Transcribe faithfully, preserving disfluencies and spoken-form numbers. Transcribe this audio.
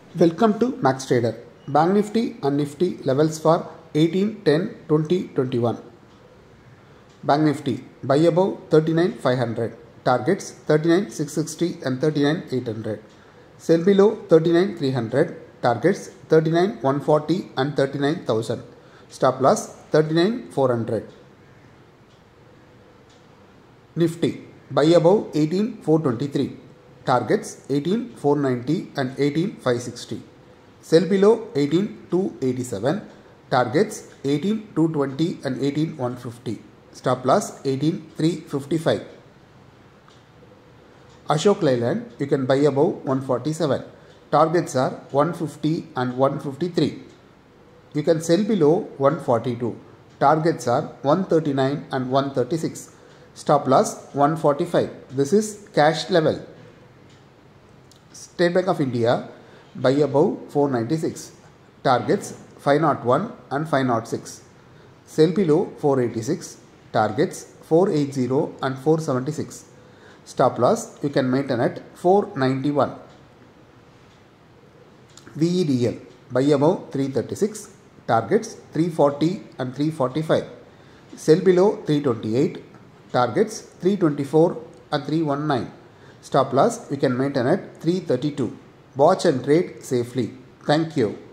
Welcome to Max Trader. Bank Nifty and Nifty levels for eighteen, ten, twenty, twenty-one. Bank Nifty buy above thirty-nine five hundred. Targets thirty-nine six sixty and thirty-nine eight hundred. Sell below thirty-nine three hundred. Targets thirty-nine one forty and thirty-nine thousand. Stop loss thirty-nine four hundred. Nifty buy above eighteen four twenty-three. Targets eighteen four ninety and eighteen five sixty. Sell below eighteen two eighty-seven. Targets eighteen two twenty and eighteen one fifty. Stop loss eighteen three fifty-five. Ashok Leyland you can buy above one forty-seven. Targets are one fifty and one fifty-three. You can sell below one forty-two. Targets are one thirty-nine and one thirty-six. Stop loss one forty-five. This is cash level. State Bank of India buy above four ninety-six. Targets five oh one and five oh six. Sell below four eighty-six. Targets four eighty and four seventy-six. Stop loss you can maintain at four ninety-one. V E D L buy above three thirty-six. Targets three forty and three forty-five. Sell below three twenty-eight. Targets three twenty-four and three nineteen. Stop loss we can maintain at three thirty-two. Watch and trade safely. Thank you.